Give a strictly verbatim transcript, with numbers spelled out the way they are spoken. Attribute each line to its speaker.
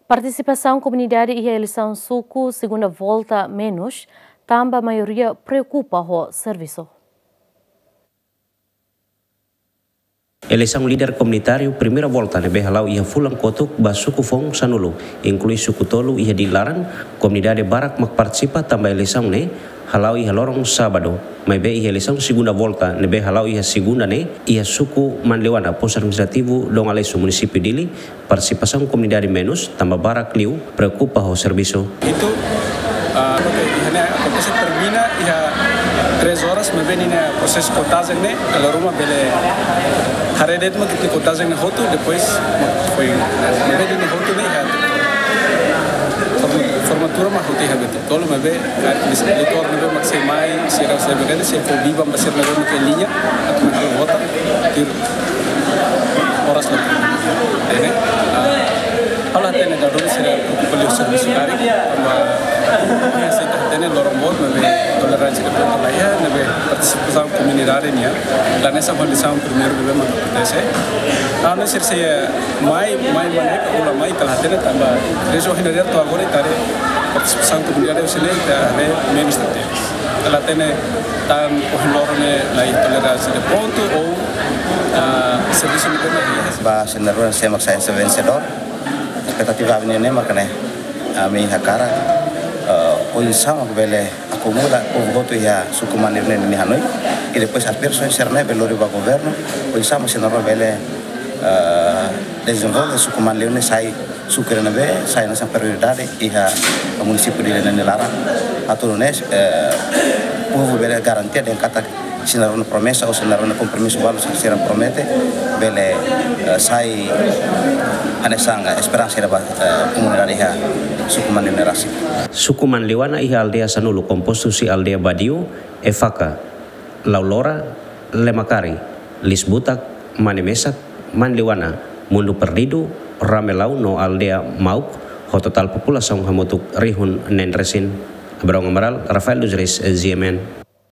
Speaker 1: Participação comunidade e eleição suku segunda volta menos, também a maioria preocupa o serviço.
Speaker 2: Eleição líder comunitário primeira volta ne behalau ia fulang kotuk ba suku fong sanulu, inclui suku tolu ia dilarang, comunidade barak mak participa tambah eleição ne halau ia lorong sábado, mai be ia eleição segunda volta ne behalau ia segunda ne ia suku Manlewana pos administrativo dong alesu município dili, participação comunidade menos tambah barak liu preocupa ho serviço.
Speaker 3: Itu uh, ihane acontece termina ia três horas me vem na processo contagem ne kalau rumah bele haredet mah kita contagem na hotu depois foi me vem na hotu ne ia formatura mah hotu ia betul tolo me vem eleitor me vem maximai será se vegana se for viva basir me vem que linha atau me vota tir horas lagi ini kalau tene da rumah será preocupado serviço cari ya se tene lorong bot me vem toleransi ke pelayan me vem participação comunidade nia dan essa condição primeiro governo acontece ano ser se mai mai mai ulah mai telah tene tambah reso hindaria to agora tare participação comunidade o sele tare menos tete telah tene tan pohonlorone lai toleransi de ponto ou serviço de governo
Speaker 4: ba senaruan semak saya vencedor expectativa avenir makane ami hakara condição que ele acumula o voto ya suku Manlewana ni Hanoi e depois as pessoas serão pelo riba governo condição se não revela desenvolve suku Manlewana sai suku renove sai nessa prioridade e a município de Nelara atunes povo bele garantia de kata sinar una promessa o sinar una compromisso balu será promete bele sai anesanga esperança da comunidade ha suku Manlewana rasi
Speaker 2: Suku Manlewana iha aldea sanulu kompostu si aldea Badiu, Efaka, Laulora, Lemakari, Lisbutak, Manemesak, Manlewana, Mundu Perdidu, Ramelau no aldea Mauk, ho total população hamotuk rihun nenresin. Abraham Amaral, Rafael Duzris, Z M N.